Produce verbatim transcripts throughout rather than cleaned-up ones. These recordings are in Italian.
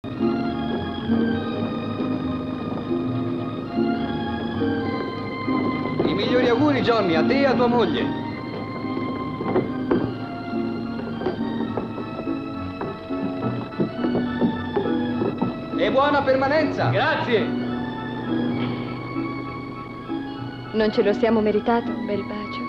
I migliori auguri, Johnny, a te e a tua moglie. E buona permanenza. Grazie. Non ce lo siamo meritato un bel bacio?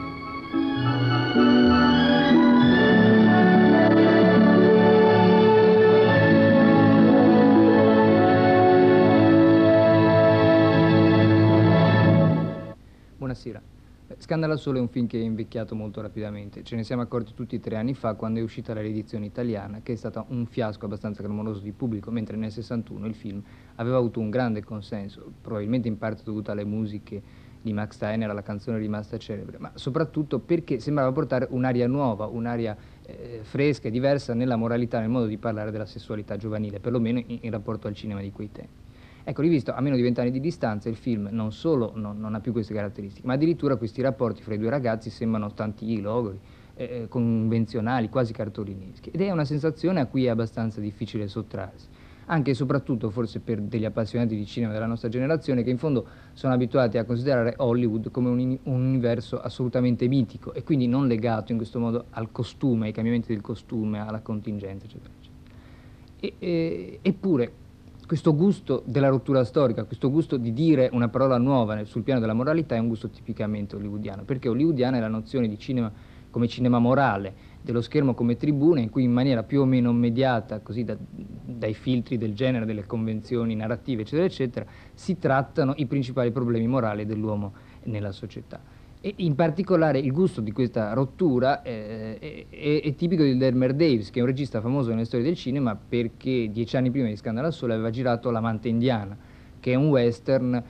Buonasera. Scandalo al Sole è un film che è invecchiato molto rapidamente. Ce ne siamo accorti tutti tre anni fa quando è uscita la riedizione italiana, che è stata un fiasco abbastanza clamoroso di pubblico, mentre nel sessantuno il film aveva avuto un grande consenso, probabilmente in parte dovuto alle musiche di Max Steiner, alla canzone rimasta celebre, ma soprattutto perché sembrava portare un'aria nuova, un'aria eh, fresca e diversa nella moralità, nel modo di parlare della sessualità giovanile, perlomeno in, in rapporto al cinema di quei tempi. Ecco, rivisto a meno di vent'anni di distanza, il film non solo non, non ha più queste caratteristiche, ma addirittura questi rapporti fra i due ragazzi sembrano tanti logori, eh, convenzionali, quasi cartolineschi. Ed è una sensazione a cui è abbastanza difficile sottrarsi, anche e soprattutto forse per degli appassionati di cinema della nostra generazione che in fondo sono abituati a considerare Hollywood come un, un universo assolutamente mitico e quindi non legato in questo modo al costume, ai cambiamenti del costume, alla contingenza, eccetera, eccetera. E, e, eppure, questo gusto della rottura storica, questo gusto di dire una parola nuova sul piano della moralità è un gusto tipicamente hollywoodiano, perché hollywoodiana è la nozione di cinema come cinema morale, dello schermo come tribuna in cui in maniera più o meno mediata, così da, dai filtri del genere, delle convenzioni narrative, eccetera, eccetera, si trattano i principali problemi morali dell'uomo nella società. E in particolare il gusto di questa rottura eh, è, è, è tipico di Delmer Daves, che è un regista famoso nelle storie del cinema perché dieci anni prima di Scandalo al Sole aveva girato L'amante indiana, che è un western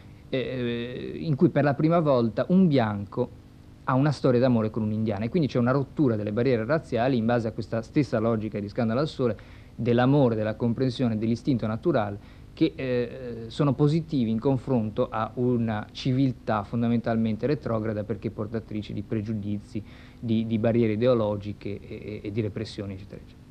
eh, in cui per la prima volta un bianco ha una storia d'amore con un'indiana e quindi c'è una rottura delle barriere razziali in base a questa stessa logica di Scandalo al Sole dell'amore, della comprensione, dell'istinto naturale che eh, sono positivi in confronto a una civiltà fondamentalmente retrograda perché portatrice di pregiudizi, di, di barriere ideologiche e, e di repressioni, eccetera, eccetera.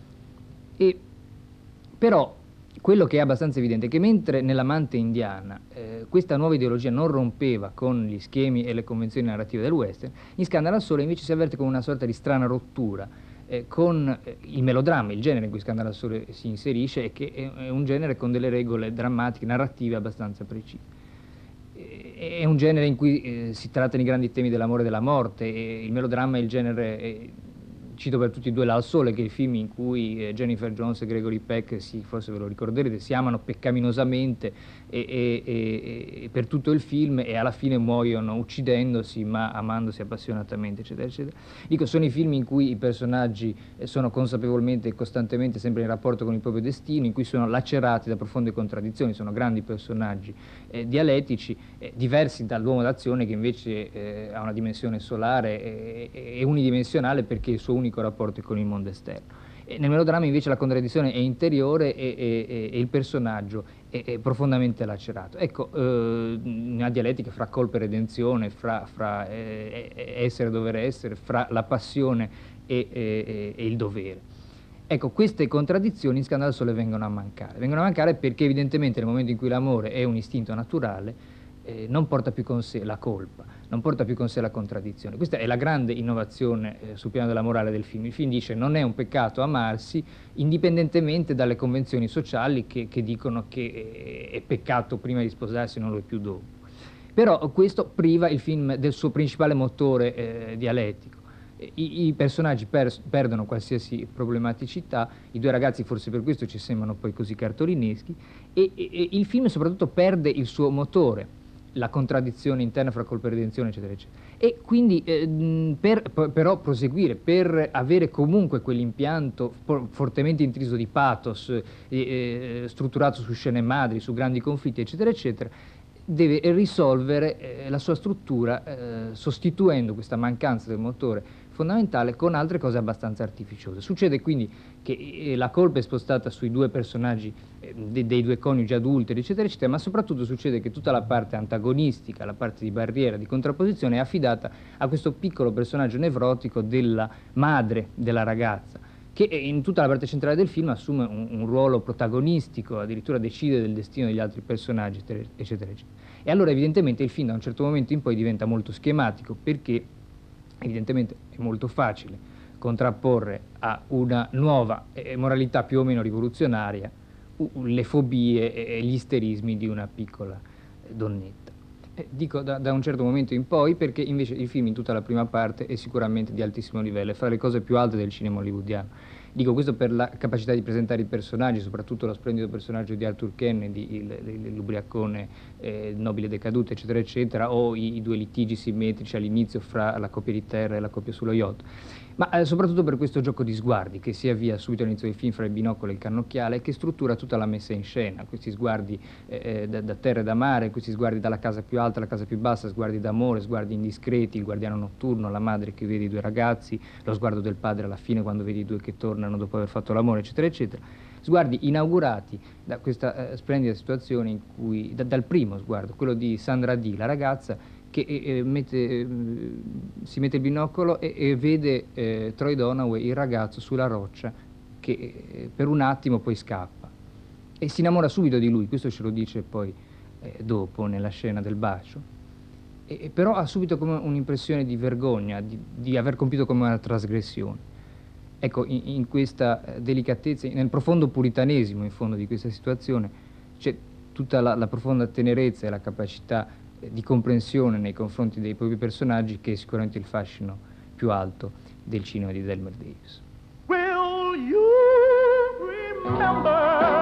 E però quello che è abbastanza evidente è che mentre nell'amante indiana eh, questa nuova ideologia non rompeva con gli schemi e le convenzioni narrative del western, in Scandalo al Sole invece si avverte come una sorta di strana rottura Eh, con eh, il melodramma, il genere in cui Scandalo al Sole si inserisce, e che è, è un genere con delle regole drammatiche, narrative abbastanza precise. E, è un genere in cui eh, si trattano i grandi temi dell'amore e della morte, e il melodramma è il genere, eh, cito per tutti e due Là al Sole, che è il film in cui eh, Jennifer Jones e Gregory Peck, si, forse ve lo ricorderete, si amano peccaminosamente e, e, e, e per tutto il film e alla fine muoiono uccidendosi ma amandosi appassionatamente, eccetera, eccetera. Dico, sono i film in cui i personaggi eh, sono consapevolmente e costantemente sempre in rapporto con il proprio destino, in cui sono lacerati da profonde contraddizioni, sono grandi personaggi eh, dialettici, eh, diversi dall'uomo d'azione che invece eh, ha una dimensione solare e, e, e unidimensionale perché il suo unico rapporto è con il mondo esterno. E nel melodramma invece la contraddizione è interiore e, e, e il personaggio è, è profondamente lacerato. Ecco, eh, una dialettica fra colpa e redenzione, fra, fra eh, essere e dover essere, fra la passione e, e, e il dovere. Ecco, queste contraddizioni in Scandalo al Sole vengono a mancare. Vengono a mancare perché evidentemente nel momento in cui l'amore è un istinto naturale, Eh, non porta più con sé la colpa, non porta più con sé la contraddizione. Questa è la grande innovazione eh, sul piano della morale del film. Il film dice non è un peccato amarsi, indipendentemente dalle convenzioni sociali che, che dicono che è, è peccato prima di sposarsi, non lo è più dopo. Però questo priva il film del suo principale motore eh, dialettico. I, i personaggi per, perdono qualsiasi problematicità, i due ragazzi forse per questo ci sembrano poi così cartolineschi, e, e, e il film soprattutto perde il suo motore, la contraddizione interna fra colpa e redenzione, eccetera, eccetera. E quindi eh, per però proseguire, per avere comunque quell'impianto fortemente intriso di pathos, eh, eh, strutturato su scene madri, su grandi conflitti, eccetera, eccetera, deve risolvere eh, la sua struttura eh, sostituendo questa mancanza del motore fondamentale con altre cose abbastanza artificiose. Succede quindi che eh, la colpa è spostata sui due personaggi eh, de dei due coniugi adulti, eccetera, eccetera, ma soprattutto succede che tutta la parte antagonistica, la parte di barriera, di contrapposizione è affidata a questo piccolo personaggio nevrotico della madre della ragazza, che in tutta la parte centrale del film assume un, un ruolo protagonistico, addirittura decide del destino degli altri personaggi, eccetera, eccetera, eccetera. E allora evidentemente il film da un certo momento in poi diventa molto schematico, perché evidentemente è molto facile contrapporre a una nuova eh, moralità più o meno rivoluzionaria uh, le fobie e, e gli isterismi di una piccola eh, donnetta. Eh, dico da, da un certo momento in poi perché invece il film in tutta la prima parte è sicuramente di altissimo livello, è fra le cose più alte del cinema hollywoodiano. Dico questo per la capacità di presentare i personaggi, soprattutto lo splendido personaggio di Arthur Kennedy, il, il, l'ubriacone eh, nobile decaduto, eccetera, eccetera, o i, i due litigi simmetrici all'inizio fra la coppia di terra e la coppia sullo yacht. Ma eh, soprattutto per questo gioco di sguardi che si avvia subito all'inizio del film fra il binocolo e il cannocchiale, che struttura tutta la messa in scena, questi sguardi eh, da, da terra e da mare, questi sguardi dalla casa più alta alla casa più bassa, sguardi d'amore, sguardi indiscreti, il guardiano notturno, la madre che vede i due ragazzi, lo sguardo del padre alla fine quando vede i due che tornano dopo aver fatto l'amore, eccetera, eccetera. Sguardi inaugurati da questa eh, splendida situazione in cui, da, dal primo sguardo, quello di Sandra Dee, la ragazza, che eh, mette, eh, si mette il binocolo e, e vede eh, Troy Donaway, il ragazzo, sulla roccia, che eh, per un attimo poi scappa. E si innamora subito di lui, questo ce lo dice poi eh, dopo, nella scena del bacio. E, e però ha subito come un'impressione di vergogna, di, di aver compiuto come una trasgressione. Ecco, in, in questa delicatezza, nel profondo puritanesimo, in fondo, di questa situazione, c'è tutta la, la profonda tenerezza e la capacità di comprensione nei confronti dei propri personaggi, che è sicuramente il fascino più alto del cinema di Delmer Davis. Will you remember